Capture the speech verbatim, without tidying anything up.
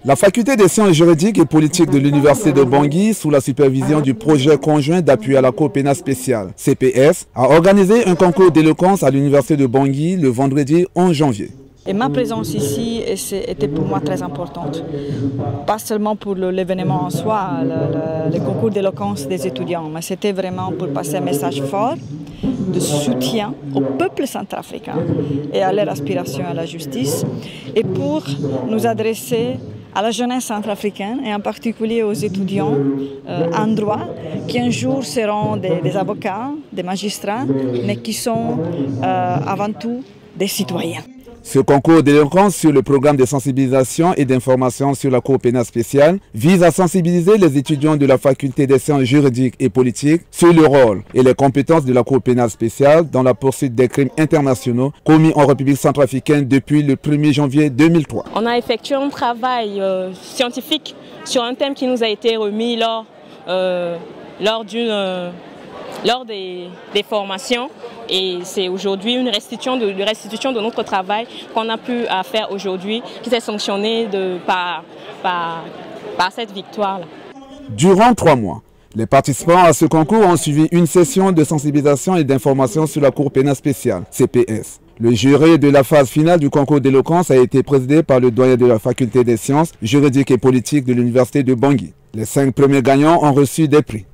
La faculté des sciences juridiques et politiques de l'université de Bangui, sous la supervision du projet conjoint d'appui à la Cour pénale spéciale, C P S, a organisé un concours d'éloquence à l'université de Bangui le vendredi onze janvier. Et ma présence ici était pour moi très importante, pas seulement pour l'événement en soi, le, le, le concours d'éloquence des étudiants, mais c'était vraiment pour passer un message fort de soutien au peuple centrafricain et à leur aspiration à la justice, et pour nous adresser à la jeunesse centrafricaine et en particulier aux étudiants euh, en droit qui un jour seront des, des avocats, des magistrats, mais qui sont euh, avant tout des citoyens. Ce concours d'éloquence sur le programme de sensibilisation et d'information sur la Cour pénale spéciale vise à sensibiliser les étudiants de la faculté des sciences juridiques et politiques sur le rôle et les compétences de la Cour pénale spéciale dans la poursuite des crimes internationaux commis en République centrafricaine depuis le premier janvier deux mille trois. On a effectué un travail euh, scientifique sur un thème qui nous a été remis lors, euh, lors d'une... Euh, lors des, des formations, et c'est aujourd'hui une restitution de, de restitution de notre travail qu'on a pu à faire aujourd'hui, qui s'est sanctionné de, par, par, par cette victoire-là. Durant trois mois, les participants à ce concours ont suivi une session de sensibilisation et d'information sur la Cour pénale spéciale, C P S. Le jury de la phase finale du concours d'éloquence a été présidé par le doyen de la faculté des sciences juridiques et politiques de l'université de Bangui. Les cinq premiers gagnants ont reçu des prix.